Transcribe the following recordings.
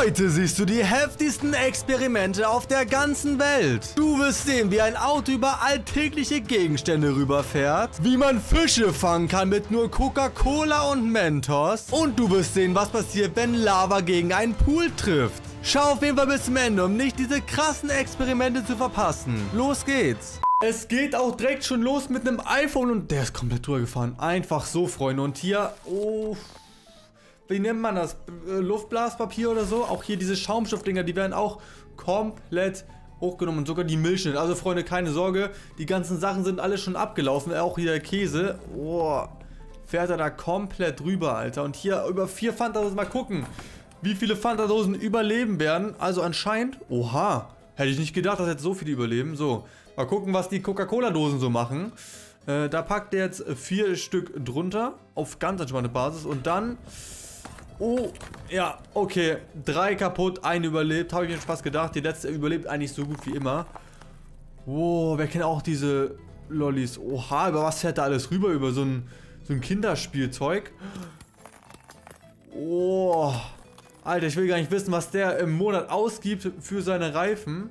Heute siehst du die heftigsten Experimente auf der ganzen Welt. Du wirst sehen, wie ein Auto über alltägliche Gegenstände rüberfährt, wie man Fische fangen kann mit nur Coca-Cola und Mentos und du wirst sehen, was passiert, wenn Lava gegen einen Pool trifft. Schau auf jeden Fall bis zum Ende, um nicht diese krassen Experimente zu verpassen. Los geht's. Es geht auch direkt schon los mit einem iPhone und der ist komplett drüber gefahren. Einfach so, Freunde. Und hier, oh, wie nennt man das? Luftblaspapier oder so? Auch hier diese Schaumstoffdinger, die werden auch komplett hochgenommen und sogar die Milchschnitt. Also, Freunde, keine Sorge, die ganzen Sachen sind alle schon abgelaufen. Auch hier der Käse. Oh, fährt er da komplett drüber, Alter. Und hier über 4 Fanta-Dosen. Mal gucken, wie viele Fanta-Dosen überleben werden. Also anscheinend, oha, hätte ich nicht gedacht, dass jetzt so viele überleben. So, mal gucken, was die Coca-Cola-Dosen so machen. Da packt er jetzt 4 Stück drunter, auf ganz entspannte Basis. Und dann, oh, ja, okay, 3 kaputt, 1 überlebt. Habe ich mir fast gedacht, die letzte überlebt eigentlich so gut wie immer. Oh, wer kennt auch diese Lollis? Oha, über was fährt da alles rüber? Über so ein Kinderspielzeug. Oh, Alter, ich will gar nicht wissen, was der im Monat ausgibt für seine Reifen.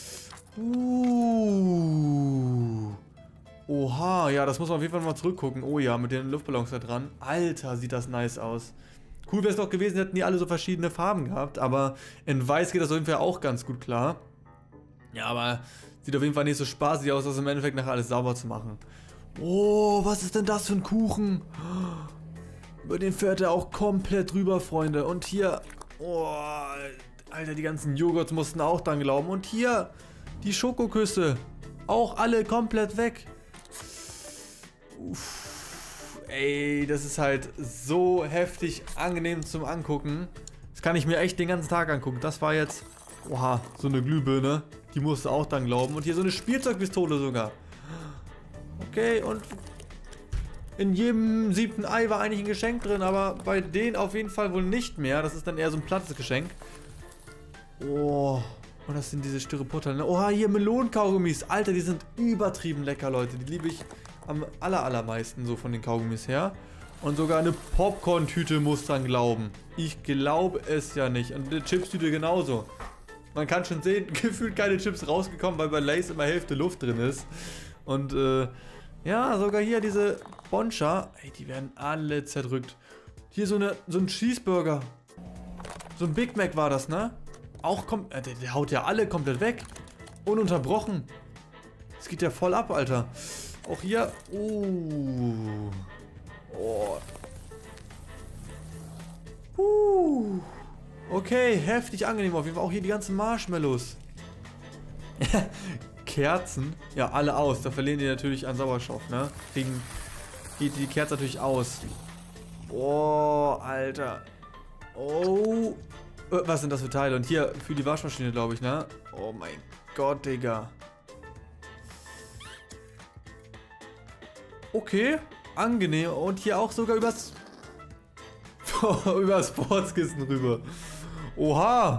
Oha, ja, das muss man auf jeden Fall mal zurückgucken. Oh ja, mit den Luftballons da dran. Alter, sieht das nice aus. Cool wäre es doch gewesen, hätten die alle so verschiedene Farben gehabt. Aber in weiß geht das auf jeden Fall auch ganz gut klar. Ja, aber sieht auf jeden Fall nicht so spaßig aus, das im Endeffekt nachher alles sauber zu machen. Oh, was ist denn das für ein Kuchen? Über den fährt er auch komplett drüber, Freunde. Und hier, oh, Alter, die ganzen Joghurts mussten auch dran glauben. Und hier, die Schokoküsse, auch alle komplett weg. Uff, ey, das ist halt so heftig angenehm zum Angucken. Das kann ich mir echt den ganzen Tag angucken. Das war jetzt, oha, so eine Glühbirne. Die musste auch dran glauben. Und hier so eine Spielzeugpistole sogar. Okay, und in jedem 7. Ei war eigentlich ein Geschenk drin, aber bei denen auf jeden Fall wohl nicht mehr. Das ist dann eher so ein plattes Geschenk. Oh, und das sind diese Styroporteile. Ne? Oha, hier Melonenkaugummis. Alter, die sind übertrieben lecker, Leute. Die liebe ich am allermeisten so von den Kaugummis her. Und sogar eine Popcorn-Tüte muss dran glauben. Ich glaube es ja nicht. Und eine Chips-Tüte genauso. Man kann schon sehen, gefühlt keine Chips rausgekommen, weil bei Lay's immer Hälfte Luft drin ist. Und ja, sogar hier diese Boncha. Ey, die werden alle zerdrückt. Hier so ein Cheeseburger. So ein Big Mac war das, ne? Auch kommt, der haut ja alle komplett weg. Ununterbrochen. Das geht ja voll ab, Alter. Auch hier. Oh. Okay, heftig angenehm auf jeden Fall. Auch hier die ganzen Marshmallows. Kerzen. Ja, alle aus. Da verlieren die natürlich an Sauerstoff, ne? Geht die Kerze natürlich aus. Oh, Alter. Oh. Was sind das für Teile? Und hier für die Waschmaschine, glaube ich, ne? Oh mein Gott, Digga. Okay, angenehm. Und hier auch sogar übers Sportskissen rüber. Oha.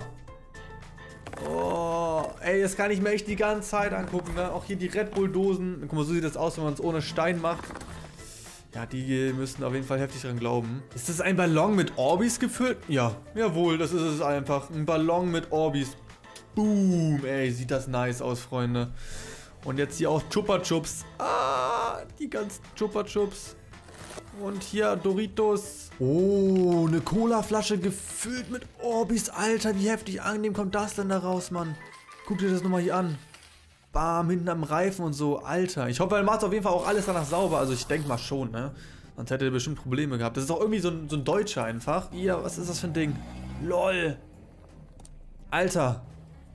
Oh, ey, das kann ich mir echt die ganze Zeit angucken, ne? Auch hier die Red Bull Dosen. Guck mal, so sieht das aus, wenn man es ohne Stein macht. Ja, die müssen auf jeden Fall heftig dran glauben. Ist das ein Ballon mit Orbis gefüllt? Ja, jawohl, das ist es einfach. Ein Ballon mit Orbis. Boom, ey, sieht das nice aus, Freunde. Und jetzt hier auch Chupa Chups. Ah, die ganzen Chupa Chups. Und hier Doritos. Oh, eine Colaflasche gefüllt mit Orbis. Alter, wie heftig angenehm kommt das denn da raus, Mann? Guck dir das nochmal hier an. Bam, hinten am Reifen und so. Alter, ich hoffe, er macht auf jeden Fall auch alles danach sauber. Also ich denke mal schon, ne? Sonst hätte er bestimmt Probleme gehabt. Das ist auch irgendwie so ein Deutscher einfach. Ja, was ist das für ein Ding? LOL. Alter.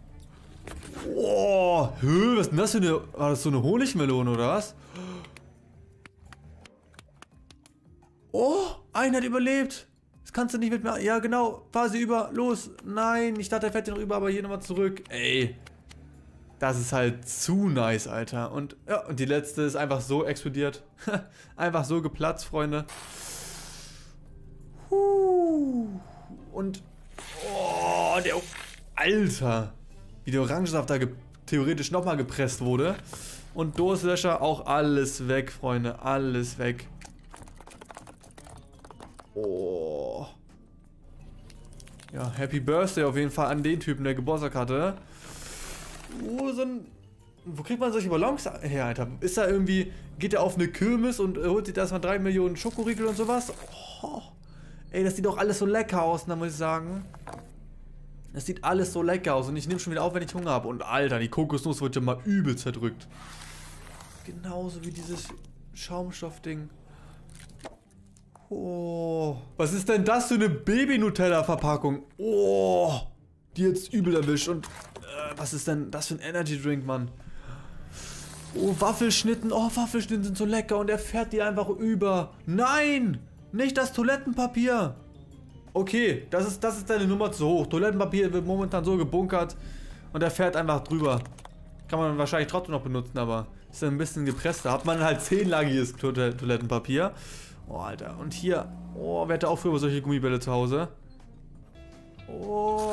Oh, was ist denn das für eine... War das so eine Honigmelone oder was? Oh, einer hat überlebt. Das kannst du nicht mit mir... Ja, genau. Fahr sie über. Los. Nein, ich dachte, er fährt hier noch über, aber hier nochmal zurück. Ey. Das ist halt zu nice, Alter. Und ja, und die letzte ist einfach so explodiert. Einfach so geplatzt, Freunde. Und... Oh, der... Alter. Wie der Orangensaft da theoretisch nochmal gepresst wurde. Und Durstlöscher auch alles weg, Freunde. Alles weg. Oh. Ja, Happy Birthday auf jeden Fall an den Typen, der Geburtstag hatte. Wo kriegt man solche Ballons her, Alter? Ist da irgendwie, geht er auf eine Kirmes und holt sich da erstmal 3 Millionen Schokoriegel und sowas? Oh, ey, das sieht doch alles so lecker aus, da muss ich sagen. Das sieht alles so lecker aus und ich nehme schon wieder auf, wenn ich Hunger habe. Und Alter, die Kokosnuss wird ja mal übel zerdrückt. Genauso wie dieses Schaumstoffding. Oh, was ist denn das für eine Baby-Nutella-Verpackung? Oh, die jetzt übel erwischt. Und was ist denn das für ein Energy-Drink, Mann? Oh, Waffelschnitten. Oh, Waffelschnitten sind so lecker und er fährt die einfach über. Nein, nicht das Toilettenpapier. Okay, das ist deine Nummer zu hoch. Toilettenpapier wird momentan so gebunkert und er fährt einfach drüber. Kann man wahrscheinlich trotzdem noch benutzen, aber ist ein bisschen gepresst. Da hat man halt 10-lagiges Toilettenpapier. Oh, Alter. Und hier, oh, wer hatte auch früher solche Gummibälle zu Hause? Oh.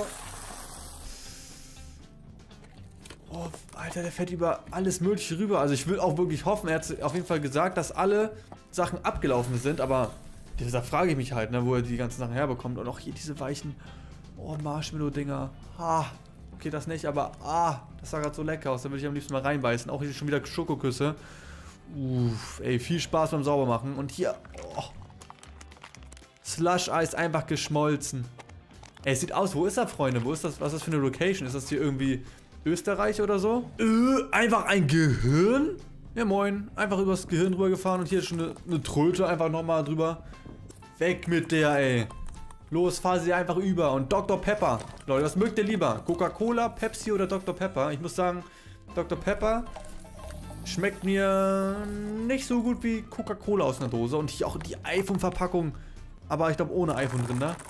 Oh, Alter, der fährt über alles Mögliche rüber. Also ich will auch wirklich hoffen, er hat auf jeden Fall gesagt, dass alle Sachen abgelaufen sind, aber da frage ich mich halt, ne, wo er die ganzen Sachen herbekommt. Und auch hier diese weichen, oh, Marshmallow-Dinger. Ah, okay, das nicht, aber das sah gerade so lecker aus. Da würde ich am liebsten mal reinbeißen. Auch hier schon wieder Schokoküsse. Uff, ey, viel Spaß beim Saubermachen. Und hier, oh, Slush-Eis einfach geschmolzen. Ey, es sieht aus, wo ist er, Freunde? Wo ist das, was ist das für eine Location? Ist das hier irgendwie Österreich oder so? Einfach ein Gehirn? Ja, moin. Einfach übers Gehirn rübergefahren und hier ist schon eine Tröte einfach nochmal drüber. Weg mit der, ey. Los, fahr sie einfach über. Und Dr. Pepper. Leute, was mögt ihr lieber? Coca-Cola, Pepsi oder Dr. Pepper? Ich muss sagen, Dr. Pepper schmeckt mir nicht so gut wie Coca-Cola aus einer Dose. Und hier auch die iPhone-Verpackung. Aber ich glaube ohne iPhone drin, da.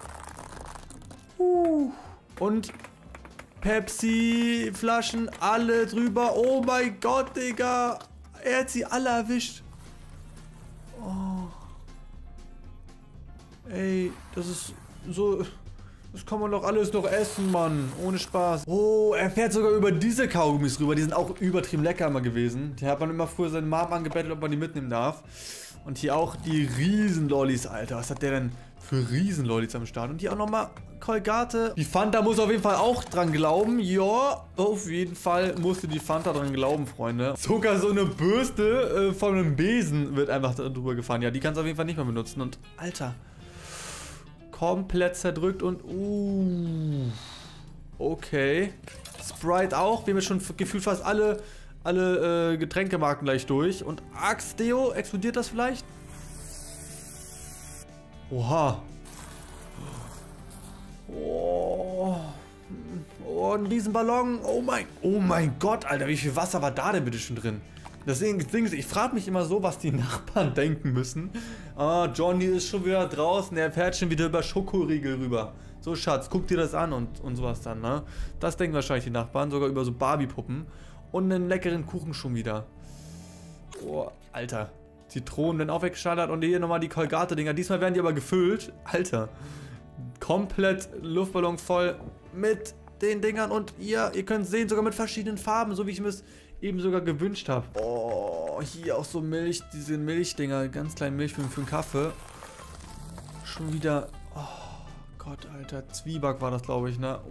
Und Pepsi-Flaschen, alle drüber. Oh mein Gott, Digga. Er hat sie alle erwischt. Oh. Ey, das ist so... Das kann man doch alles noch essen, Mann. Ohne Spaß. Oh, er fährt sogar über diese Kaugummis rüber. Die sind auch übertrieben lecker immer gewesen. Die hat man immer früher seine Mom angebettelt, ob man die mitnehmen darf. Und hier auch die Riesenlollis, Alter. Was hat der denn für Riesenlollis am Start? Und hier auch nochmal Colgate. Die Fanta muss auf jeden Fall auch dran glauben. Ja, auf jeden Fall musste die Fanta dran glauben, Freunde. Sogar so eine Bürste von einem Besen wird einfach drüber gefahren. Ja, die kannst du auf jeden Fall nicht mehr benutzen. Und, Alter, komplett zerdrückt und, okay. Sprite auch. Wir haben jetzt schon gefühlt fast alle Getränkemarken gleich durch. Und Axe-Deo, explodiert das vielleicht? Oha. Oh, ein Riesenballon. Oh mein Gott, Alter, wie viel Wasser war da denn bitte schon drin? Deswegen, ich frage mich immer so, was die Nachbarn denken müssen. Ah, Johnny ist schon wieder draußen, er fährt schon wieder über Schokoriegel rüber. So, Schatz, guck dir das an und sowas dann, ne? Das denken wahrscheinlich die Nachbarn, sogar über so Barbie-Puppen. Und einen leckeren Kuchen schon wieder. Oh, Alter. Zitronen werden auch weggeschallert und hier nochmal die Colgate-Dinger. Diesmal werden die aber gefüllt. Alter. Komplett Luftballon voll mit den Dingern und ihr könnt sehen, sogar mit verschiedenen Farben, so wie ich mir es eben sogar gewünscht habe. Oh, hier auch so Milch, diese Milchdinger, ganz kleine Milch für den Kaffee. Schon wieder, oh Gott, Alter, Zwieback war das, glaube ich, ne?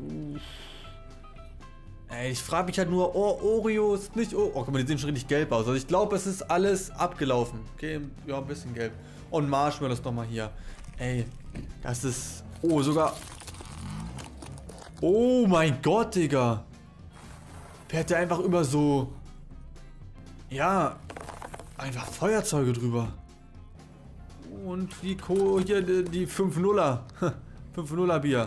Ey, ich frage mich halt nur, oh, Oreos, nicht, oh, guck mal, die sehen schon richtig gelb aus. Also ich glaube, es ist alles abgelaufen. Okay, ja, ein bisschen gelb. Und Marshmallows nochmal hier. Ey, das ist, oh, sogar, oh mein Gott, Digga. Fährt der einfach über so, ja, einfach Feuerzeuge drüber. Und die hier, die 5-0er. 5-0er Bier.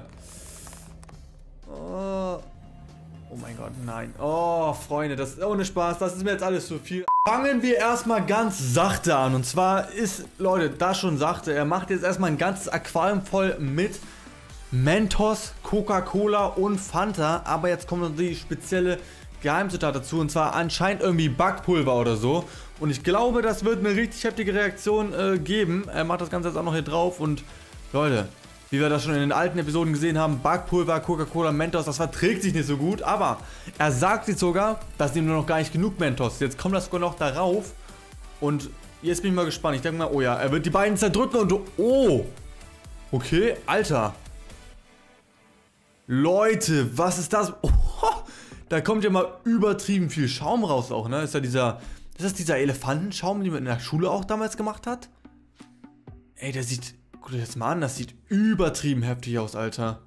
Oh mein Gott, nein. Oh, Freunde, das ist ohne Spaß. Das ist mir jetzt alles zu viel. Fangen wir erstmal ganz sachte an. Und zwar ist, Leute, das schon sachte. Er macht jetzt erstmal ein ganzes Aquarium voll mit Mentos, Coca-Cola und Fanta. Aber jetzt kommt noch die spezielle Geheimzutat dazu. Und zwar anscheinend irgendwie Backpulver oder so. Und ich glaube, das wird eine richtig heftige Reaktion geben. Er macht das Ganze jetzt auch noch hier drauf. Und Leute, wie wir das schon in den alten Episoden gesehen haben, Backpulver, Coca-Cola, Mentos, das verträgt sich nicht so gut. Aber er sagt jetzt sogar, dass ihm nur noch gar nicht genug Mentos. Jetzt kommt das sogar noch darauf. Und jetzt bin ich mal gespannt. Ich denke mal, oh ja, er wird die beiden zerdrücken und oh. Okay, Alter. Leute, was ist das? Oh, da kommt ja mal übertrieben viel Schaum raus auch, ne? Ist das dieser Elefantenschaum, den man in der Schule auch damals gemacht hat? Ey, der sieht, guck dir das mal an, das sieht übertrieben heftig aus, Alter.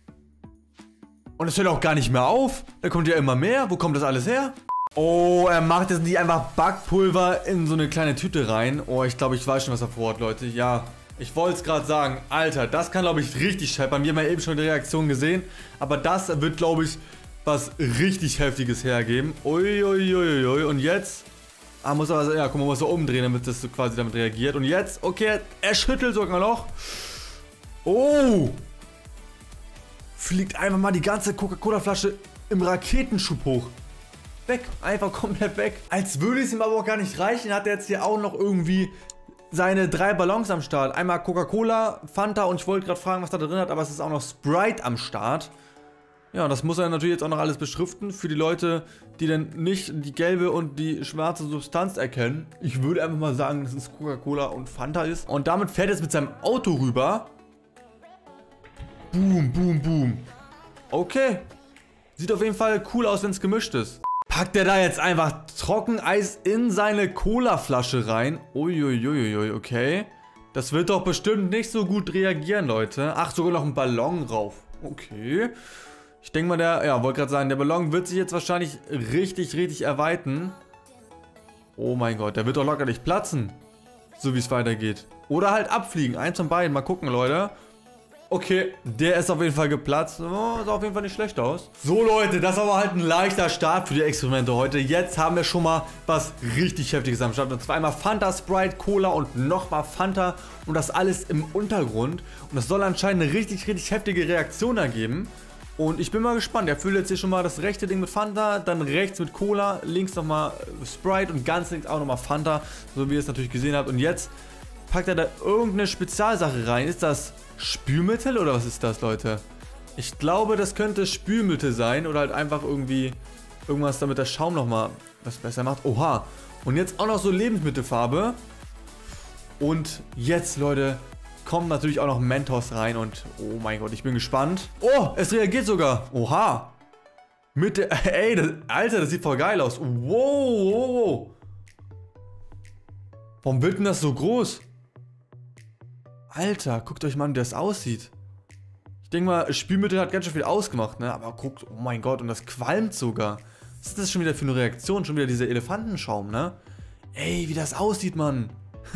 Und es hört auch gar nicht mehr auf. Da kommt ja immer mehr. Wo kommt das alles her? Oh, er macht jetzt nicht einfach Backpulver in so eine kleine Tüte rein. Oh, ich glaube, ich weiß schon, was er vorhat, Leute. Ja, ich wollte es gerade sagen. Alter, das kann, glaube ich, richtig scheppern. Wir haben ja eben schon die Reaktion gesehen. Aber das wird, glaube ich, was richtig Heftiges hergeben. Uiuiuiui. Und jetzt... Ah, muss aber... Ja, guck mal, muss so umdrehen, damit das so quasi damit reagiert. Und jetzt... Okay, er schüttelt sogar noch. Oh! Fliegt einfach mal die ganze Coca-Cola-Flasche im Raketenschub hoch. Weg, einfach komplett weg. Als würde es ihm aber auch gar nicht reichen, hat er jetzt hier auch noch irgendwie seine 3 Ballons am Start. Einmal Coca-Cola, Fanta und ich wollte gerade fragen, was da drin hat, aber es ist auch noch Sprite am Start. Ja, das muss er natürlich jetzt auch noch alles beschriften für die Leute, die dann nicht die gelbe und die schwarze Substanz erkennen. Ich würde einfach mal sagen, dass es Coca-Cola und Fanta ist. Und damit fährt er jetzt mit seinem Auto rüber. Boom, boom, boom. Okay. Sieht auf jeden Fall cool aus, wenn es gemischt ist. Packt er da jetzt einfach Trockeneis in seine Colaflasche rein? Uiuiuiui, okay. Das wird doch bestimmt nicht so gut reagieren, Leute. Ach, sogar noch ein Ballon rauf. Okay. Ich denke mal, wollte gerade sagen, der Ballon wird sich jetzt wahrscheinlich richtig erweitern. Oh mein Gott, der wird doch locker nicht platzen. So wie es weitergeht. Oder halt abfliegen. Eins von beiden. Mal gucken, Leute. Okay, der ist auf jeden Fall geplatzt. Oh, sah auf jeden Fall nicht schlecht aus. So, Leute, das war aber halt ein leichter Start für die Experimente heute. Jetzt haben wir schon mal was richtig Heftiges am Start. Und zwar einmal Fanta, Sprite, Cola und nochmal Fanta. Und das alles im Untergrund. Und das soll anscheinend eine richtig heftige Reaktion ergeben. Und ich bin mal gespannt. Er füllt jetzt hier schon mal das rechte Ding mit Fanta, dann rechts mit Cola, links nochmal Sprite und ganz links auch nochmal Fanta. So wie ihr es natürlich gesehen habt. Und jetzt packt er da irgendeine Spezialsache rein. Ist das Spülmittel oder was ist das, Leute? Ich glaube, das könnte Spülmittel sein oder halt einfach irgendwie irgendwas, damit der Schaum nochmal was besser macht. Oha. Und jetzt auch noch so Lebensmittelfarbe. Und jetzt, Leute, kommt natürlich auch noch Mentos rein und oh mein Gott, ich bin gespannt. Oh, es reagiert sogar. Oha. Alter, das sieht voll geil aus. Wow. Warum wird denn das so groß? Alter, guckt euch mal an, wie das aussieht. Ich denke mal, Spülmittel hat ganz schön viel ausgemacht, ne? Aber guckt, oh mein Gott, und das qualmt sogar. Was ist das schon wieder für eine Reaktion? Schon wieder dieser Elefantenschaum, ne? Ey, wie das aussieht, Mann.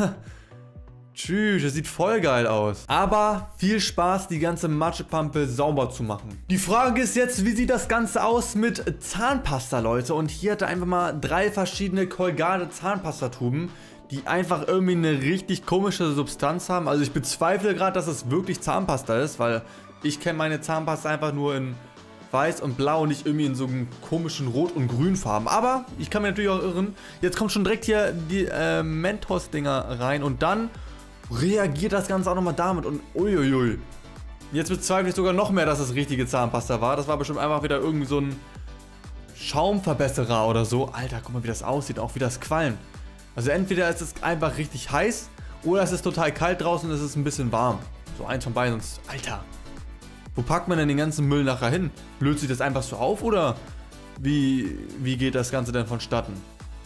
Tschüss, das sieht voll geil aus. Aber viel Spaß, die ganze Matschepampe sauber zu machen. Die Frage ist jetzt, wie sieht das Ganze aus mit Zahnpasta, Leute? Und hier hat er einfach mal 3 verschiedene Colgate Zahnpastatuben, die einfach irgendwie eine richtig komische Substanz haben. Also ich bezweifle gerade, dass es wirklich Zahnpasta ist, weil ich kenne meine Zahnpasta einfach nur in weiß und blau und nicht irgendwie in so einem komischen Rot- und Grünfarben. Aber ich kann mir natürlich auch irren. Jetzt kommt schon direkt hier die Mentos-Dinger rein und dann reagiert das Ganze auch nochmal damit und uiuiui. Jetzt bezweifle ich sogar noch mehr, dass das richtige Zahnpasta war. Das war bestimmt einfach wieder irgendwie so ein Schaumverbesserer oder so. Alter, guck mal, wie das aussieht, auch wie das qualmt. Also entweder ist es einfach richtig heiß oder es ist total kalt draußen und es ist ein bisschen warm. So eins von beiden, sonst... Alter, wo packt man denn den ganzen Müll nachher hin? Löst sich das einfach so auf oder wie geht das Ganze denn vonstatten?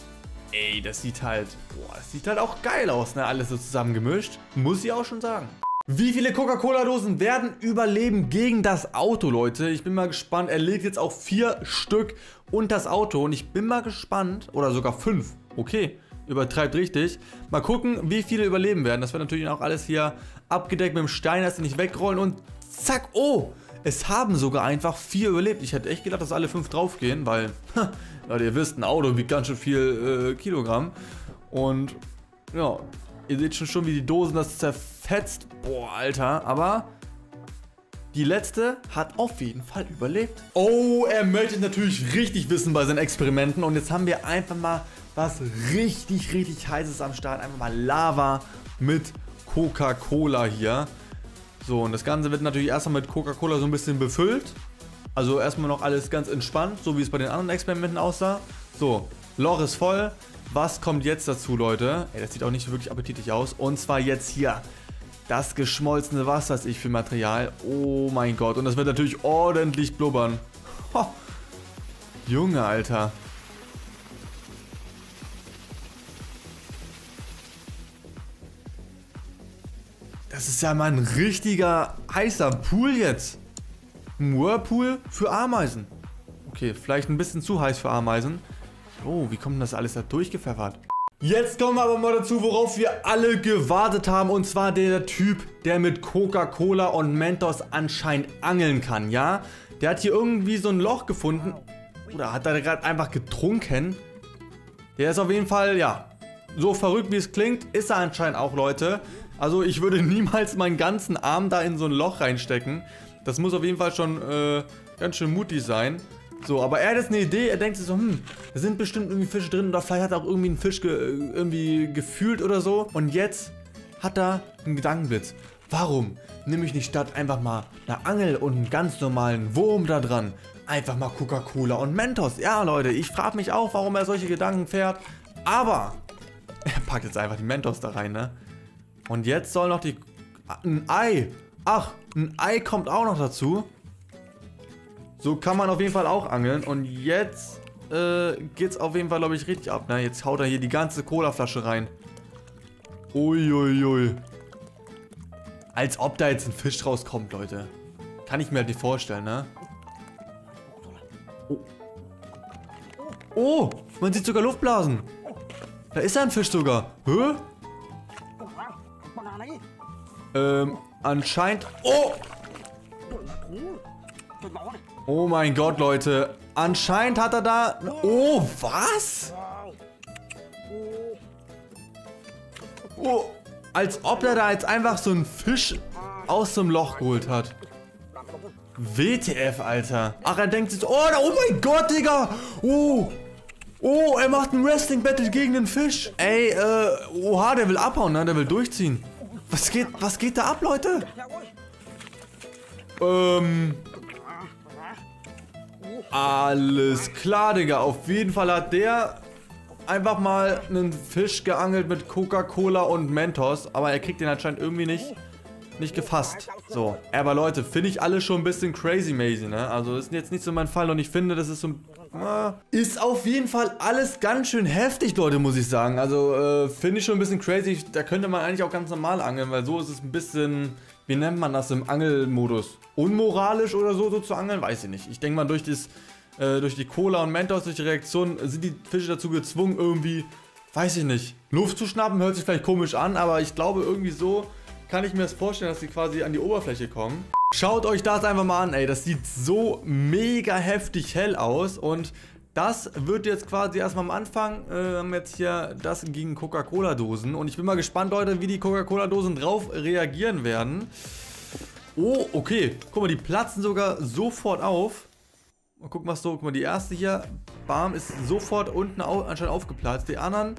Ey, das sieht halt auch geil aus, ne? Alles so zusammengemischt. Muss ich auch schon sagen. Wie viele Coca-Cola-Dosen werden überleben gegen das Auto, Leute? Ich bin mal gespannt. Er legt jetzt auch 4 Stück und das Auto. Und ich bin mal gespannt. Oder sogar 5. Okay, übertreibt richtig. Mal gucken, wie viele überleben werden. Das wird natürlich auch alles hier abgedeckt mit dem Stein, dass sie nicht wegrollen. Und zack, oh! Es haben sogar einfach 4 überlebt. Ich hätte echt gedacht, dass alle 5 draufgehen, weil, Leute, ihr wisst, ein Auto wiegt ganz schön viel Kilogramm. Und, ja, ihr seht schon, wie die Dosen das zerfetzt. Boah, Alter, aber die letzte hat auf jeden Fall überlebt. Oh, er möchte natürlich richtig wissen bei seinen Experimenten. Und jetzt haben wir einfach mal was richtig Heißes am Start. Einfach mal Lava mit Coca-Cola hier. So, und das Ganze wird natürlich erstmal mit Coca-Cola so ein bisschen befüllt. Also erstmal noch alles ganz entspannt, so wie es bei den anderen Experimenten aussah. So, Loch ist voll. Was kommt jetzt dazu, Leute? Ey, das sieht auch nicht wirklich appetitlich aus. Und zwar jetzt hier Das geschmolzene, was weiß ich für Material. Oh mein Gott. Und das wird natürlich ordentlich blubbern. Ho. Junge, Alter. Das ist ja mal ein richtiger heißer Pool jetzt. Ein Whirlpool für Ameisen. Okay, vielleicht ein bisschen zu heiß für Ameisen. Oh, wie kommt denn das alles da durchgepfeffert? Jetzt kommen wir aber mal dazu, worauf wir alle gewartet haben. Und zwar der Typ, der mit Coca-Cola und Mentos anscheinend angeln kann, ja? Der hat hier irgendwie so ein Loch gefunden. Oder hat er gerade einfach getrunken? Der ist auf jeden Fall, ja, so verrückt wie es klingt, ist er anscheinend auch, Leute. Also ich würde niemals meinen ganzen Arm da in so ein Loch reinstecken. Das muss auf jeden Fall schon ganz schön mutig sein. So, aber er hat jetzt eine Idee, er denkt sich so, da sind bestimmt irgendwie Fische drin oder vielleicht hat er auch irgendwie einen Fisch irgendwie gefühlt oder so. Und jetzt hat er einen Gedankenblitz. Warum nehme ich nicht statt einfach mal eine Angel und einen ganz normalen Wurm da dran? Einfach mal Coca-Cola und Mentos. Ja, Leute, ich frage mich auch, warum er solche Gedanken fährt. Aber er packt jetzt einfach die Mentos da rein, ne? Und jetzt soll noch ein Ei. Ach, ein Ei kommt auch noch dazu. So kann man auf jeden Fall auch angeln. Und jetzt geht's auf jeden Fall, glaube ich, richtig ab, ne? Jetzt haut er hier die ganze Colaflasche rein. Uiuiui. Als ob da jetzt ein Fisch rauskommt, Leute. Kann ich mir halt nicht vorstellen, ne? Oh. Oh, man sieht sogar Luftblasen. Da ist ein Fisch sogar. Hä? Anscheinend... Oh! Oh mein Gott, Leute. Anscheinend hat er da... Oh, was? Oh, als ob er da jetzt einfach so einen Fisch aus dem Loch geholt hat. WTF, Alter. Ach, er denkt sich so... Oh mein Gott, Digga. Oh. Oh, er macht ein Wrestling-Battle gegen den Fisch. Ey, oha, der will abhauen, ne? Der will durchziehen. Was geht da ab, Leute? Alles klar, Digga. Auf jeden Fall hat der einfach mal einen Fisch geangelt mit Coca-Cola und Mentos. Aber er kriegt den anscheinend irgendwie nicht gefasst. So. Aber Leute, finde ich alles schon ein bisschen crazy-mazy, ne? Also ist jetzt nicht so mein Fall und ich finde, das ist so ist auf jeden Fall alles ganz schön heftig, Leute, muss ich sagen. Also finde ich schon ein bisschen crazy. Da könnte man eigentlich auch ganz normal angeln, weil so ist es ein bisschen, wie nennt man das im Angelmodus? Unmoralisch oder so zu angeln? Weiß ich nicht. Ich denke mal, durch die Cola und Mentos, durch die Reaktion, sind die Fische dazu gezwungen, irgendwie, weiß ich nicht, Luft zu schnappen. Hört sich vielleicht komisch an, aber ich glaube, irgendwie so kann ich mir das vorstellen, dass sie quasi an die Oberfläche kommen. Schaut euch das einfach mal an, ey. Das sieht so mega heftig hell aus. Und das wird jetzt quasi erstmal am Anfang, haben wir jetzt hier das gegen Coca-Cola-Dosen. Und ich bin mal gespannt, Leute, wie die Coca-Cola-Dosen drauf reagieren werden. Oh, okay. Guck mal, die platzen sogar sofort auf. Mal gucken, was so. Guck mal, die erste hier, bam, ist sofort unten anscheinend aufgeplatzt. Die anderen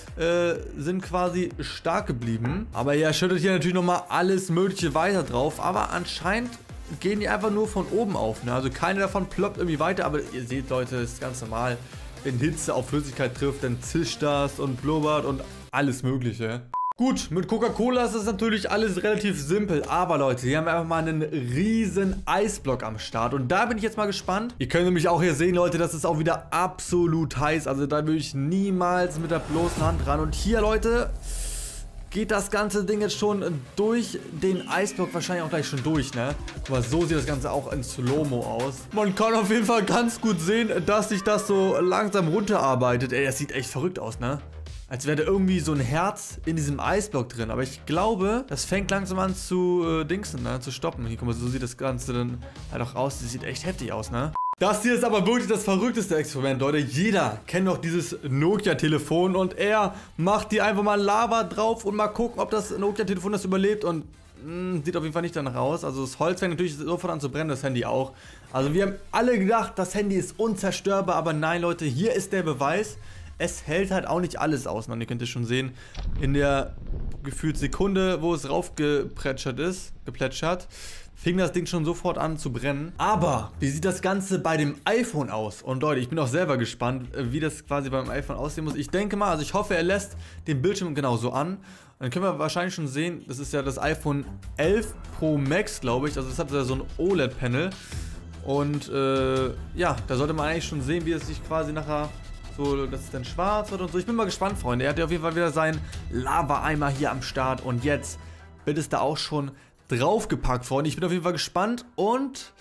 sind quasi stark geblieben. Aber er schüttet hier natürlich nochmal alles Mögliche weiter drauf. Aber anscheinend gehen die einfach nur von oben auf. Ne? Also keine davon ploppt irgendwie weiter. Aber ihr seht, Leute, das ist ganz normal. Wenn Hitze auf Flüssigkeit trifft, dann zischt das und blubbert und alles Mögliche. Gut, mit Coca-Cola ist das natürlich alles relativ simpel, aber Leute, hier haben wir einfach mal einen riesen Eisblock am Start und da bin ich jetzt mal gespannt. Ihr könnt nämlich auch hier sehen, Leute, das ist auch wieder absolut heiß, also da würde ich niemals mit der bloßen Hand ran. Und hier, Leute, geht das ganze Ding jetzt schon durch den Eisblock wahrscheinlich auch gleich schon durch, ne? Aber so sieht das Ganze auch in Slow-Mo aus. Man kann auf jeden Fall ganz gut sehen, dass sich das so langsam runterarbeitet. Ey, das sieht echt verrückt aus, ne? Als wäre da irgendwie so ein Herz in diesem Eisblock drin. Aber ich glaube, das fängt langsam an zu dingsen, ne? Zu stoppen. Hier, guck mal, so sieht das Ganze dann halt auch aus. Das sieht echt heftig aus, ne? Das hier ist aber wirklich das verrückteste Experiment, Leute. Jeder kennt doch dieses Nokia-Telefon und er macht hier einfach mal Lava drauf und mal gucken, ob das Nokia-Telefon das überlebt und sieht auf jeden Fall nicht danach aus. Also das Holz fängt natürlich sofort an zu brennen, das Handy auch. Also wir haben alle gedacht, das Handy ist unzerstörbar, aber nein, Leute, hier ist der Beweis. Es hält halt auch nicht alles aus, man. Ihr könnt es schon sehen, in der gefühlt Sekunde, wo es raufgeplätschert ist, fing das Ding schon sofort an zu brennen. Aber wie sieht das Ganze bei dem iPhone aus? Und Leute, ich bin auch selber gespannt, wie das quasi beim iPhone aussehen muss. Ich denke mal, also ich hoffe, er lässt den Bildschirm genauso an. Dann können wir wahrscheinlich schon sehen, das ist ja das iPhone 11 Pro Max, glaube ich. Also das hat ja so ein OLED-Panel. Und ja, da sollte man eigentlich schon sehen, wie es sich quasi nachher so, dass es dann schwarz wird und so. Ich bin mal gespannt, Freunde. Er hat ja auf jeden Fall wieder seinen Lava-Eimer hier am Start. Und jetzt wird es da auch schon draufgepackt, Freunde. Ich bin auf jeden Fall gespannt. Und...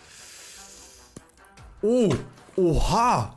oh, oha.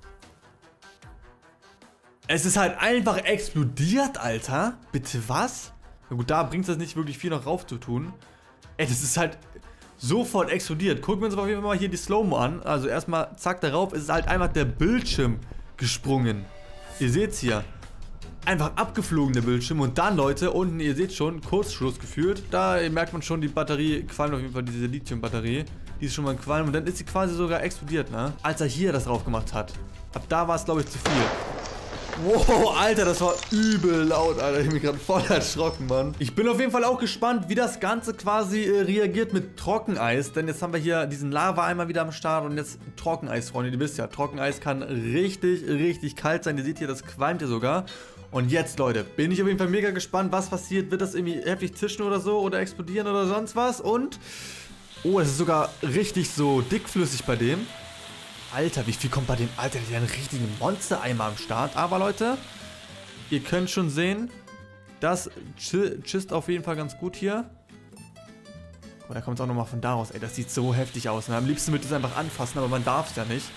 Es ist halt einfach explodiert, Alter. Bitte was? Na gut, da bringt es das nicht wirklich viel noch rauf zu tun. Ey, das ist halt sofort explodiert. Gucken wir uns auf jeden Fall mal hier die Slow-Mo an. Also erstmal, zack, darauf ist halt einfach der Bildschirm gesprungen. Ihr seht's hier. Einfach abgeflogen, der Bildschirm. Und dann, Leute, unten, ihr seht schon, Kurzschluss geführt. Da merkt man schon, die Batterie qualmt auf jeden Fall, diese Lithium-Batterie. Die ist schon mal qualm. Und dann ist sie quasi sogar explodiert, ne? Als er hier das drauf gemacht hat. Ab da war es, glaube ich, zu viel. Wow, Alter, das war übel laut, Alter. Ich bin gerade voll erschrocken, Mann. Ich bin auf jeden Fall auch gespannt, wie das Ganze quasi reagiert mit Trockeneis. Denn jetzt haben wir hier diesen Lava-Eimer wieder am Start und jetzt Trockeneis, Freunde. Ihr wisst ja, Trockeneis kann richtig, richtig kalt sein. Ihr seht hier, das qualmt hier sogar. Und jetzt, Leute, bin ich auf jeden Fall mega gespannt, was passiert. Wird das irgendwie heftig zischen oder so oder explodieren oder sonst was? Und, oh, es ist sogar richtig so dickflüssig bei dem. Alter, wie viel kommt bei dem? Alter, der hat ja einen richtigen Monster-Eimer am Start. Aber Leute, ihr könnt schon sehen, das chist auf jeden Fall ganz gut hier. Oh, da kommt es auch nochmal von da raus. Ey, das sieht so heftig aus. Ne? Am liebsten würde ich es einfach anfassen, aber man darf es ja nicht.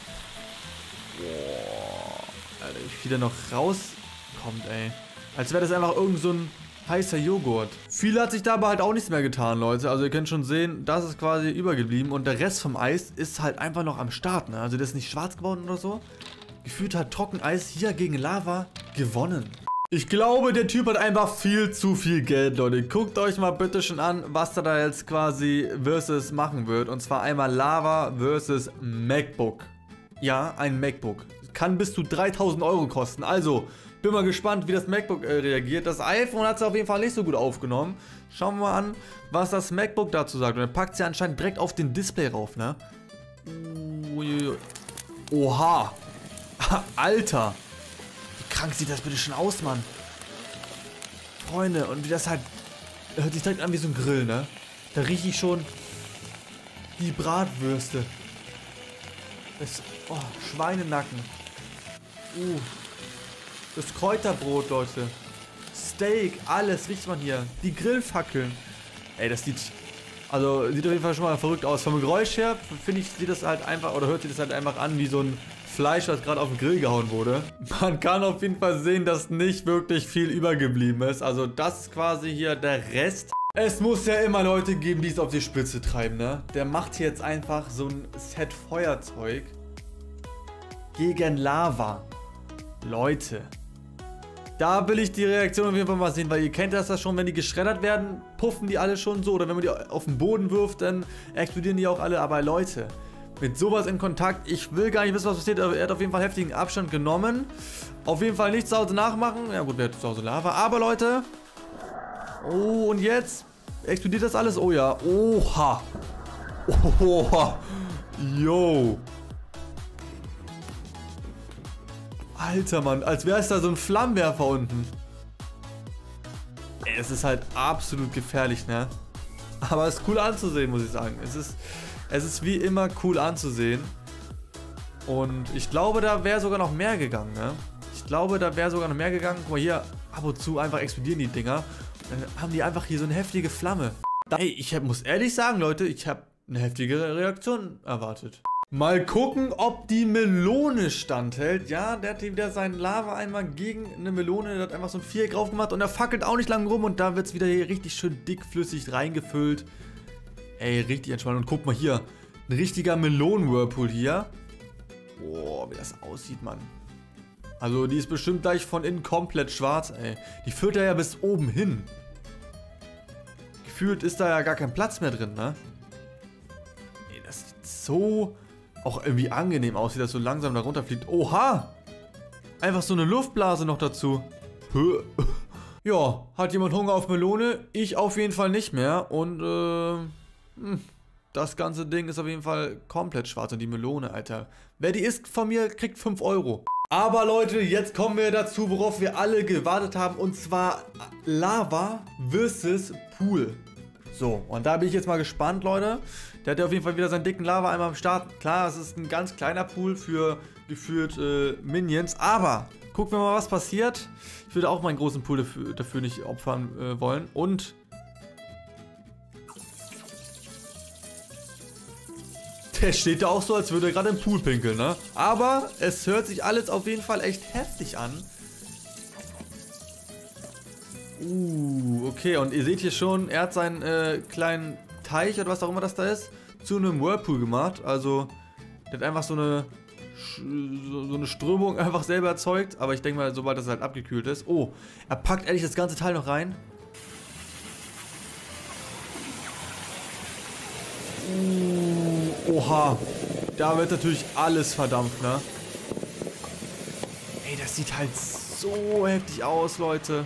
Boah, Alter, wie viel da noch rauskommt, ey. Als wäre das einfach irgend so ein heißer Joghurt. Viel hat sich da aber halt auch nichts mehr getan, Leute. Also ihr könnt schon sehen, das ist quasi übergeblieben. Und der Rest vom Eis ist halt einfach noch am Start, ne? Also das ist nicht schwarz geworden oder so. Gefühlt hat Trockeneis hier gegen Lava gewonnen. Ich glaube, der Typ hat einfach viel zu viel Geld, Leute. Guckt euch mal bitte schon an, was er da jetzt quasi versus machen wird. Und zwar einmal Lava versus MacBook. Ja, ein MacBook. Kann bis zu 3.000 € kosten. Also... bin mal gespannt, wie das MacBook reagiert. Das iPhone hat es auf jeden Fall nicht so gut aufgenommen. Schauen wir mal an, was das MacBook dazu sagt. Und er packt es ja anscheinend direkt auf den Display rauf, ne? Oha. Alter. Wie krank sieht das bitte schon aus, Mann. Freunde, und wie das halt... hört sich direkt an wie so ein Grill, ne? Da rieche ich schon die Bratwürste. Das... oh, Schweinenacken. Das Kräuterbrot, Leute. Steak, alles riecht man hier. Die Grillfackeln. Ey, das sieht... also, sieht auf jeden Fall schon mal verrückt aus. Vom Geräusch her, finde ich, sieht das halt einfach... oder hört sich das halt einfach an wie so ein Fleisch, was gerade auf den Grill gehauen wurde. Man kann auf jeden Fall sehen, dass nicht wirklich viel übergeblieben ist. Also, das ist quasi hier der Rest. Es muss ja immer Leute geben, die es auf die Spitze treiben, ne? Der macht hier jetzt einfach so ein Set Feuerzeug gegen Lava. Leute... da will ich die Reaktion auf jeden Fall mal sehen, weil ihr kennt das ja schon, wenn die geschreddert werden, puffen die alle schon so. Oder wenn man die auf den Boden wirft, dann explodieren die auch alle. Aber Leute, mit sowas in Kontakt, ich will gar nicht wissen, was passiert. Aber er hat auf jeden Fall heftigen Abstand genommen. Auf jeden Fall nicht zu Hause nachmachen. Ja gut, wer hat zu Hause Lava. Aber Leute, oh, und jetzt explodiert das alles. Oh ja, oha. Oha. Yo. Alter, Mann, als wäre es da so ein Flammenwerfer unten. Ey, es ist halt absolut gefährlich, ne? Aber es ist cool anzusehen, muss ich sagen. Es ist wie immer cool anzusehen. Und ich glaube, da wäre sogar noch mehr gegangen, ne? Ich glaube, da wäre sogar noch mehr gegangen. Guck mal hier, ab und zu einfach explodieren die Dinger. Und dann haben die einfach hier so eine heftige Flamme. Ey, ich muss ehrlich sagen, Leute, ich habe eine heftige Reaktion erwartet. Mal gucken, ob die Melone standhält. Ja, der hat wieder seinen Lava-Eimer gegen eine Melone. Der hat einfach so ein Viereck drauf gemacht und er fackelt auch nicht lang rum. Und da wird es wieder hier richtig schön dickflüssig reingefüllt. Ey, richtig entspannt. Und guck mal hier, ein richtiger Melonen-Whirlpool hier. Boah, wie das aussieht, Mann. Also die ist bestimmt gleich von innen komplett schwarz, ey. Die füllt er ja bis oben hin. Gefühlt ist da ja gar kein Platz mehr drin, ne? Ey, das sieht so... auch irgendwie angenehm aus, wie das so langsam da runterfliegt. Oha! Einfach so eine Luftblase noch dazu. Ja, hat jemand Hunger auf Melone? Ich auf jeden Fall nicht mehr. Und, das ganze Ding ist auf jeden Fall komplett schwarz. Und die Melone, Alter. Wer die isst von mir, kriegt 5 Euro. Aber Leute, jetzt kommen wir dazu, worauf wir alle gewartet haben. Und zwar Lava versus Pool. So, und da bin ich jetzt mal gespannt, Leute. Der hat ja auf jeden Fall wieder seinen dicken Lava einmal am Start. Klar, es ist ein ganz kleiner Pool für gefühlt Minions. Aber gucken wir mal, was passiert. Ich würde auch meinen großen Pool dafür nicht opfern wollen. Und der steht da auch so, als würde er gerade im Pool pinkeln, ne? Aber es hört sich alles auf jeden Fall echt heftig an. Okay, und ihr seht hier schon, er hat seinen kleinen Teich oder was auch immer das da ist, zu einem Whirlpool gemacht. Also, der hat einfach so eine Strömung einfach selber erzeugt. Aber ich denke mal, sobald das halt abgekühlt ist. Oh, er packt ehrlich das ganze Teil noch rein. Oha, da wird natürlich alles verdampft, ne? Ey, das sieht halt so heftig aus, Leute.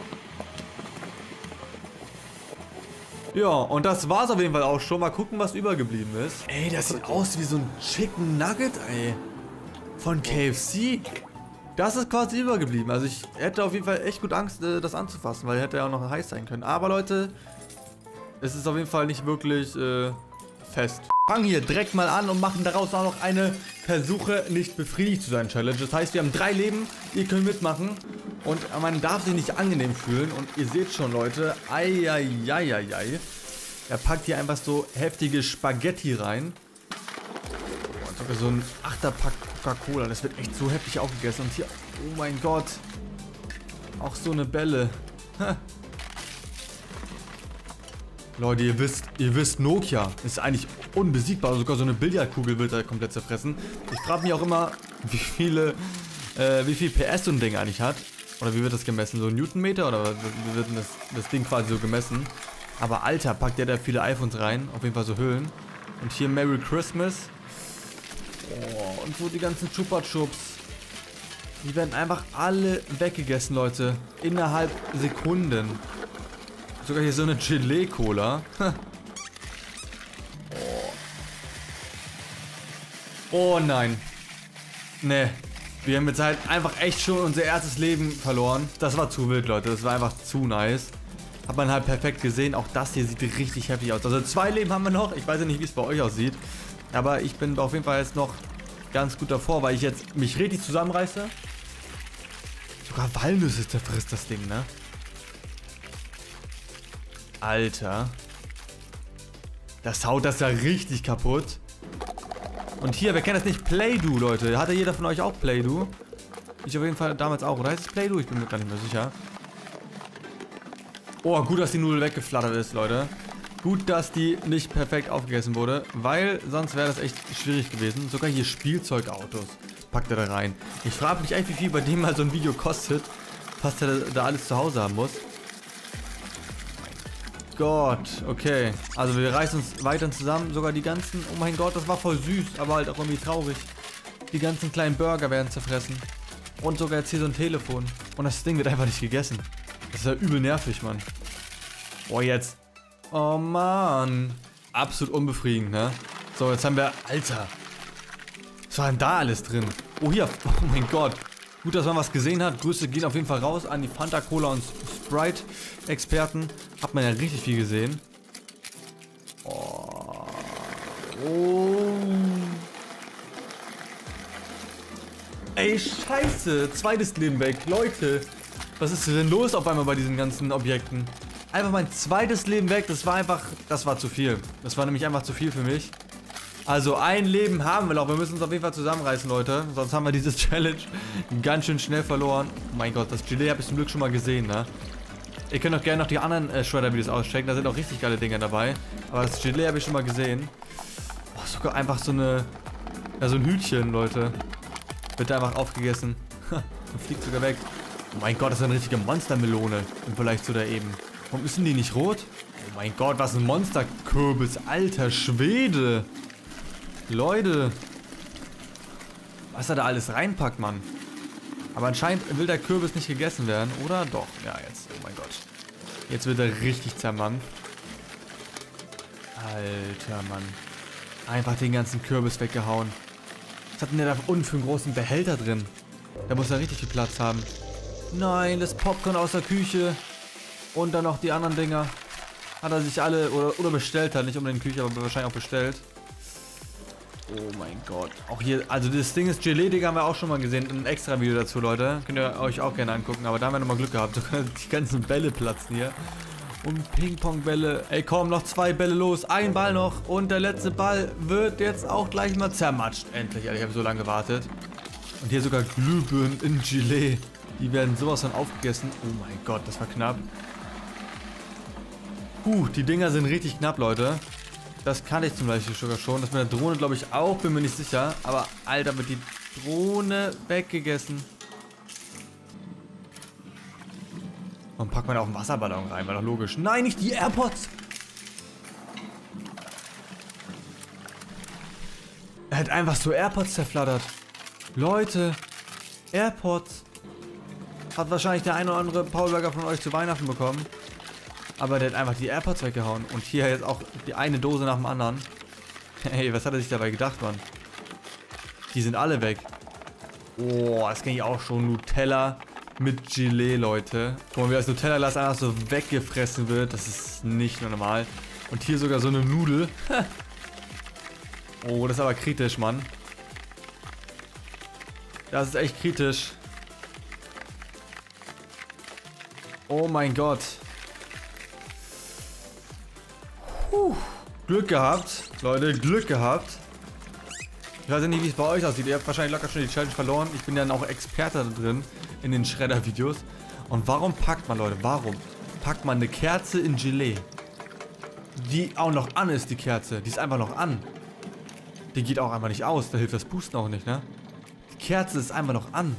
Ja, und das war's auf jeden Fall auch schon. Mal gucken, was übergeblieben ist. Ey, das sieht aus wie so ein Chicken Nugget, ey. Von KFC. Das ist quasi übergeblieben. Also ich hätte auf jeden Fall echt gut Angst, das anzufassen, weil hätte ja auch noch heiß sein können. Aber Leute, es ist auf jeden Fall nicht wirklich fest. Fangen hier direkt mal an und machen daraus auch noch eine Versuche nicht befriedigt zu sein Challenge. Das heißt, wir haben 3 Leben, ihr könnt mitmachen und man darf sich nicht angenehm fühlen und ihr seht schon, Leute, eieieiei. Er packt hier einfach so heftige Spaghetti rein. Und sogar so ein 8er-Pack Coca-Cola, das wird echt so heftig aufgegessen. Und hier, oh mein Gott, auch so eine Bälle. Leute, ihr wisst, Nokia ist eigentlich unbesiegbar. Sogar so eine Billardkugel wird da komplett zerfressen. Ich frage mich auch immer, wie viel PS so ein Ding eigentlich hat. Oder wie wird das gemessen? So ein Newtonmeter? Oder wie wird denn das Ding quasi so gemessen? Aber Alter, packt der da viele iPhones rein. Auf jeden Fall so Hüllen. Und hier Merry Christmas. Oh, und so die ganzen Chupa Chups. Die werden einfach alle weggegessen, Leute. Innerhalb Sekunden. Sogar hier so eine Gelee-Cola. Oh nein. Ne. Wir haben jetzt halt einfach echt schon unser erstes Leben verloren. Das war zu wild, Leute. Das war einfach zu nice. Hat man halt perfekt gesehen. Auch das hier sieht richtig heftig aus. Also 2 Leben haben wir noch. Ich weiß ja nicht, wie es bei euch aussieht. Aber ich bin auf jeden Fall jetzt noch ganz gut davor, weil ich jetzt mich richtig zusammenreiße. Sogar Walnüsse zerfrisst das Ding, ne? Alter. Das haut das ja richtig kaputt. Und hier, wer kennt das nicht? Play-Doh, Leute. Hatte jeder von euch auch Play-Doh? Ich auf jeden Fall damals auch. Oder heißt es Play-Doh? Ich bin mir gar nicht mehr sicher. Oh, gut, dass die Nudel weggeflattert ist, Leute. Gut, dass die nicht perfekt aufgegessen wurde. Weil sonst wäre das echt schwierig gewesen. Sogar hier Spielzeugautos packt er da rein. Ich frage mich echt, wie viel bei dem mal so ein Video kostet. Was er da alles zu Hause haben muss. Gott, okay. Also wir reißen uns weiterhin zusammen. Sogar die ganzen, oh mein Gott, das war voll süß, aber halt auch irgendwie traurig. Die ganzen kleinen Burger werden zerfressen. Und sogar jetzt hier so ein Telefon. Und das Ding wird einfach nicht gegessen. Das ist ja übel nervig, Mann. Boah, jetzt. Oh, Mann. Absolut unbefriedigend, ne? So, jetzt haben wir, Alter. Was war denn da alles drin? Oh, hier. Oh mein Gott. Gut, dass man was gesehen hat. Grüße gehen auf jeden Fall raus an die Fanta, Cola und Sprite-Experten. Hat man ja richtig viel gesehen. Oh. Ey, scheiße. Zweites Leben weg. Leute, was ist denn los auf einmal bei diesen ganzen Objekten? Einfach mein zweites Leben weg. Das war zu viel. Das war nämlich einfach zu viel für mich. Also ein Leben haben wir noch. Wir müssen uns auf jeden Fall zusammenreißen, Leute. Sonst haben wir dieses Challenge ganz schön schnell verloren. Oh mein Gott, das Gelee habe ich zum Glück schon mal gesehen, ne? Ihr könnt auch gerne noch die anderen Shredder-Videos auschecken. Da sind auch richtig geile Dinge dabei. Aber das Gelee habe ich schon mal gesehen. Oh, sogar einfach so eine... Ja, so ein Hütchen, Leute. Wird einfach aufgegessen. Und fliegt sogar weg. Oh mein Gott, das ist eine richtige Monstermelone. Im Vergleich zu der eben. Warum ist denn die nicht rot? Oh mein Gott, was ein Monsterkürbis. Alter Schwede. Leute. Was er da alles reinpackt, Mann. Aber anscheinend will der Kürbis nicht gegessen werden, oder? Doch. Ja, jetzt. Oh mein Gott. Jetzt wird er richtig zermampft. Alter, Mann. Einfach den ganzen Kürbis weggehauen. Was hat denn der da unten für einen großen Behälter drin? Der muss ja richtig viel Platz haben. Nein, das Popcorn aus der Küche. Und dann noch die anderen Dinger. Hat er sich alle, oder bestellt hat, nicht unbedingt in die Küche, aber wahrscheinlich auch bestellt. Oh mein Gott. Auch hier, also das Ding ist Gelee, Digga, haben wir auch schon mal gesehen. Ein extra Video dazu, Leute. Könnt ihr euch auch gerne angucken, aber da haben wir nochmal Glück gehabt. Die ganzen Bälle platzen hier. Und Ping-Pong-Bälle. Ey, komm, noch 2 Bälle los. Ein Ball noch. Und der letzte Ball wird jetzt auch gleich mal zermatscht. Endlich, Alter, ich habe so lange gewartet. Und hier sogar Glühbirnen in Gelee. Die werden sowas von aufgegessen. Oh mein Gott, das war knapp. Die Dinger sind richtig knapp, Leute. Das kann ich zum Beispiel sogar schon. Das mit der Drohne, glaube ich, auch. Bin mir nicht sicher. Aber, Alter, wird die Drohne weggegessen. Und packt man da auch einen Wasserballon rein, war doch logisch. Nein, nicht die AirPods! Er hat einfach so AirPods zerflattert. Leute, AirPods. Hat wahrscheinlich der eine oder andere Paulberger von euch zu Weihnachten bekommen. Aber der hat einfach die AirPods weggehauen. Und hier jetzt auch die eine Dose nach dem anderen. Hey, was hat er sich dabei gedacht, Mann? Die sind alle weg. Oh, das kenne ich auch schon. Nutella mit Gelee, Leute. Guck mal, wie das Nutella-Glas einfach so weggefressen wird. Das ist nicht normal. Und hier sogar so eine Nudel. Oh, das ist aber kritisch, Mann. Das ist echt kritisch. Oh mein Gott. Glück gehabt. Leute, Glück gehabt. Ich weiß ja nicht, wie es bei euch aussieht. Ihr habt wahrscheinlich locker schon die Challenge verloren. Ich bin ja dann auch Experte da drin in den Schredder-Videos. Und warum packt man, Leute, warum packt man eine Kerze in Gelee? Die auch noch an ist, die Kerze. Die ist einfach noch an. Die geht auch einfach nicht aus. Da hilft das Pusten auch nicht, ne? Die Kerze ist einfach noch an.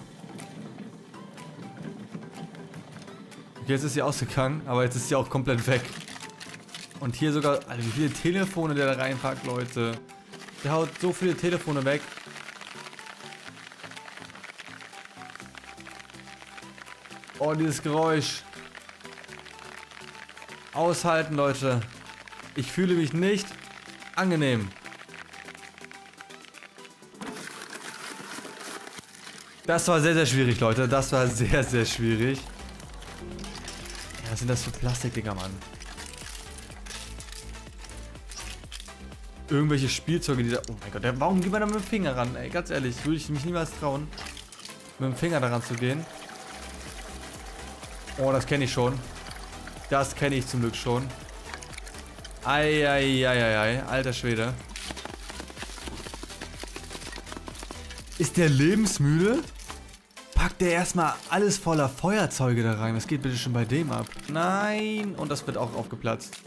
Okay, jetzt ist sie ausgegangen, aber jetzt ist sie auch komplett weg. Und hier sogar, Alter, wie viele Telefone der da reinpackt, Leute. Der haut so viele Telefone weg. Oh, dieses Geräusch. Aushalten, Leute. Ich fühle mich nicht angenehm. Das war sehr, sehr schwierig, Leute. Das war sehr, sehr schwierig. Ja, was sind das für Plastikdinger, Mann? Irgendwelche Spielzeuge, die da... Oh mein Gott, warum geht man da mit dem Finger ran? Ey, ganz ehrlich, würde ich mich niemals trauen, mit dem Finger daran zu gehen. Oh, das kenne ich schon. Das kenne ich zum Glück schon. Eieieiei, alter Schwede. Ist der lebensmüde? Packt der erstmal alles voller Feuerzeuge da rein. Was geht bitte schon bei dem ab? Nein. Und das wird auch aufgeplatzt.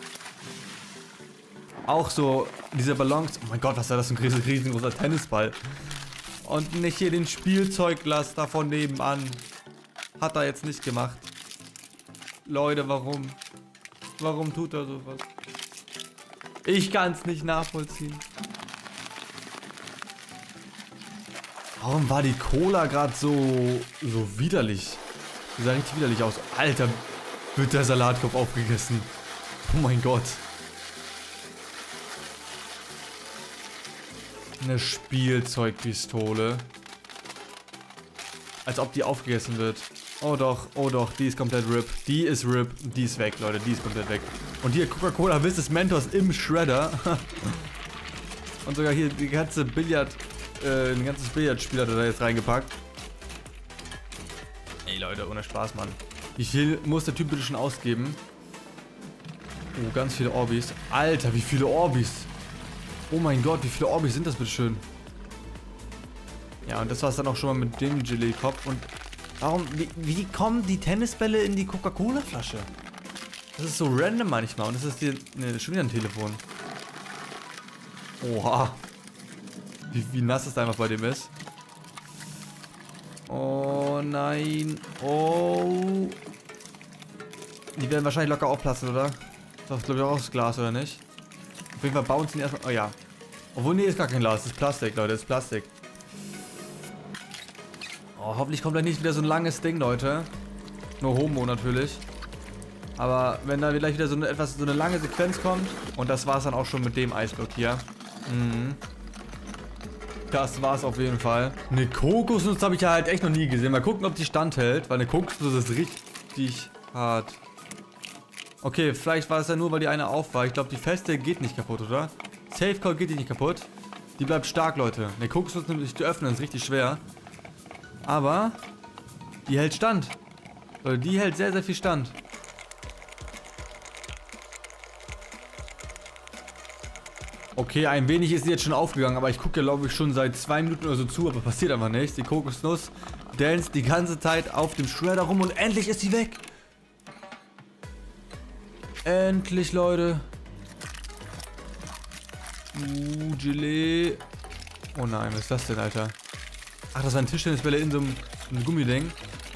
Auch so diese Ballons. Oh mein Gott, was war das für ein riesengroßer Tennisball. Und nicht hier den Spielzeugglas da von nebenan. Hat er jetzt nicht gemacht. Leute, warum? Warum tut er sowas? Ich kann es nicht nachvollziehen. Warum war die Cola gerade so widerlich? Die sah richtig widerlich aus. Alter, wird der Salatkopf aufgegessen. Oh mein Gott. Eine Spielzeugpistole. Als ob die aufgegessen wird. Oh doch, die ist komplett RIP. Die ist RIP, die ist weg, Leute, die ist komplett weg. Und hier Coca-Cola Whisses Mentos im Shredder. Und sogar hier die ganze ein ganzes Billardspiel hat er da jetzt reingepackt. Ey Leute, ohne Spaß, Mann. Wie viel muss der Typ bitte schon ausgeben? Oh, ganz viele Orbis. Alter, wie viele Orbis. Oh mein Gott, wie viele Orbis sind das bitte schön? Ja, und das war es dann auch schon mal mit dem Gelee-Kopf. Und warum, wie kommen die Tennisbälle in die Coca-Cola-Flasche? Das ist so random manchmal. Und das ist hier, ne, schon wieder ein Telefon. Oha. Wie nass es einfach bei dem ist. Oh nein. Oh. Die werden wahrscheinlich locker aufplatzen, oder? Das ist, glaube ich, auch das Glas, oder nicht? Auf jeden Fall bauen sie ihn erstmal. Oh ja. Obwohl, nee, ist gar kein Glas. Das ist Plastik, Leute. Das ist Plastik. Oh, hoffentlich kommt da nicht wieder so ein langes Ding, Leute. Nur Homo natürlich. Aber wenn da gleich wieder so eine lange Sequenz kommt. Und das war es dann auch schon mit dem Eisblock hier. Mhm. Das war's auf jeden Fall. Eine Kokosnuss habe ich ja halt echt noch nie gesehen. Mal gucken, ob die standhält, weil eine Kokosnuss ist richtig hart. Okay, vielleicht war es ja nur, weil die eine auf war. Ich glaube, die feste geht nicht kaputt, oder? Safecore geht die nicht kaputt. Die bleibt stark, Leute. Eine Kokosnuss nimmt sich zu öffnen, ist richtig schwer. Aber die hält stand. Leute, die hält sehr, sehr viel Stand. Okay, ein wenig ist sie jetzt schon aufgegangen, aber ich gucke ja, glaube ich, schon seit 2 Minuten oder so zu, aber passiert einfach nichts. Die Kokosnuss dance die ganze Zeit auf dem Shredder rum und endlich ist sie weg. Endlich, Leute. Gelee. Oh nein, was ist das denn, Alter? Ach, das war ein Tischtennisbälle in so einem Gummiding.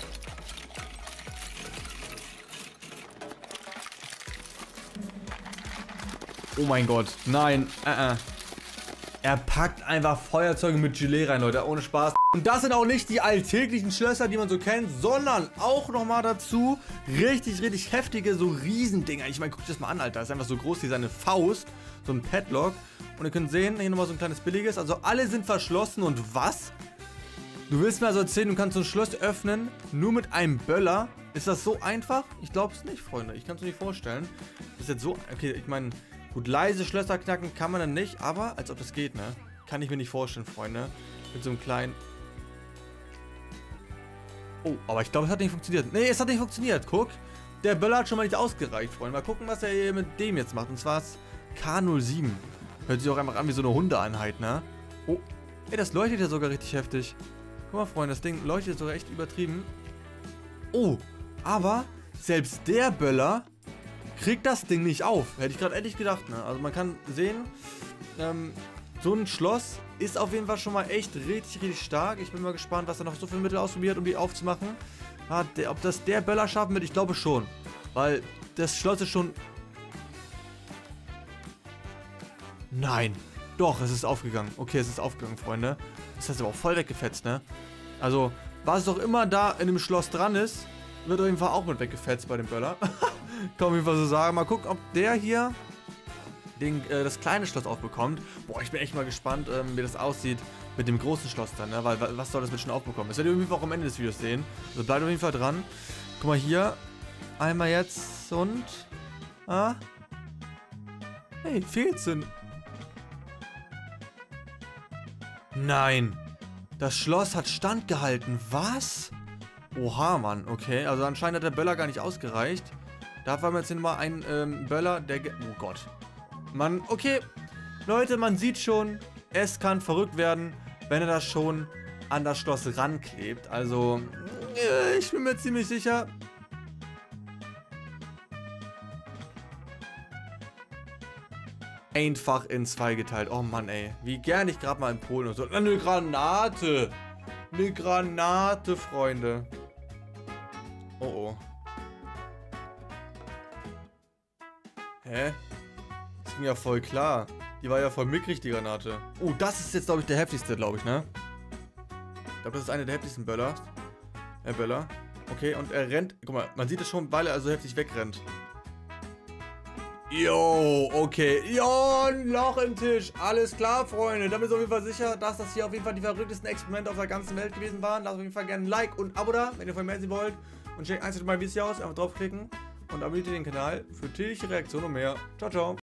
Oh mein Gott, nein, Er packt einfach Feuerzeuge mit Gelee rein, Leute, ohne Spaß. Und das sind auch nicht die alltäglichen Schlösser, die man so kennt, sondern auch nochmal dazu richtig, richtig heftige, so Riesendinger. Ich meine, guckt das mal an, Alter, das ist einfach so groß wie seine Faust, so ein Padlock. Und ihr könnt sehen, hier nochmal so ein kleines billiges, also alle sind verschlossen und was? Du willst mir also erzählen, du kannst so ein Schloss öffnen, nur mit einem Böller? Ist das so einfach? Ich glaube es nicht, Freunde, ich kann es mir nicht vorstellen. Das ist jetzt so, okay, ich meine... Gut, leise Schlösser knacken kann man dann nicht, aber als ob das geht, ne? Kann ich mir nicht vorstellen, Freunde. Mit so einem kleinen... Oh, aber ich glaube, es hat nicht funktioniert. Nee, es hat nicht funktioniert, guck. Der Böller hat schon mal nicht ausgereicht, Freunde. Mal gucken, was er hier mit dem jetzt macht. Und zwar ist K07. Hört sich auch einfach an wie so eine Hundeeinheit, ne? Oh, ey, das leuchtet ja sogar richtig heftig. Guck mal, Freunde, das Ding leuchtet sogar echt übertrieben. Oh, aber selbst der Böller... kriegt das Ding nicht auf. Hätte ich gerade ehrlich gedacht, ne? Also man kann sehen, so ein Schloss ist auf jeden Fall schon mal echt richtig, richtig stark. Ich bin mal gespannt, was er noch so viele Mittel ausprobiert, um die aufzumachen. Ja, ob das der Böller schaffen wird, ich glaube schon. Weil das Schloss ist schon... Nein. Doch, es ist aufgegangen. Okay, es ist aufgegangen, Freunde. Das heißt aber auch voll weggefetzt, ne? Also, was auch immer da in dem Schloss dran ist, wird auf jeden Fall auch mit weggefetzt bei dem Böller. Kann man jedenfalls so sagen. Mal gucken, ob der hier das kleine Schloss aufbekommt. Boah, ich bin echt mal gespannt, wie das aussieht mit dem großen Schloss dann, ne? Weil, was soll das mit schon aufbekommen? Das werdet ihr auf jeden Fall auch am Ende des Videos sehen. Also bleibt auf jeden Fall dran. Guck mal hier. Einmal jetzt und... Ah. Hey, 14. Nein. Das Schloss hat standgehalten. Was? Oha, Mann. Okay, also anscheinend hat der Böller gar nicht ausgereicht. Dafür haben wir jetzt hier mal einen Böller, der... Oh Gott. Mann, okay. Leute, man sieht schon, es kann verrückt werden, wenn er das schon an das Schloss ranklebt. Also, ich bin mir ziemlich sicher. Einfach in 2 geteilt. Oh Mann, ey. Wie gern ich gerade mal in Polen und so. Eine Granate. Eine Granate, Freunde. Oh, oh. Hä? Das ging ja voll klar. Die war ja voll mickrig, die Granate. Oh, das ist jetzt, glaube ich, der heftigste, glaube ich, ne? Ich glaube, das ist einer der heftigsten Böller. Böller. Okay, und er rennt. Guck mal, man sieht es schon, weil er so heftig wegrennt. Jo, okay. Jo, ein Loch im Tisch. Alles klar, Freunde. Damit ist auf jeden Fall sicher, dass das hier auf jeden Fall die verrücktesten Experimente auf der ganzen Welt gewesen waren. Lasst auf jeden Fall gerne ein Like und ein Abo da, wenn ihr von mehr sehen wollt. Und checkt eins meiner Videos aus. Einfach draufklicken und abonniert den Kanal für tägliche Reaktionen und mehr. Ciao, ciao.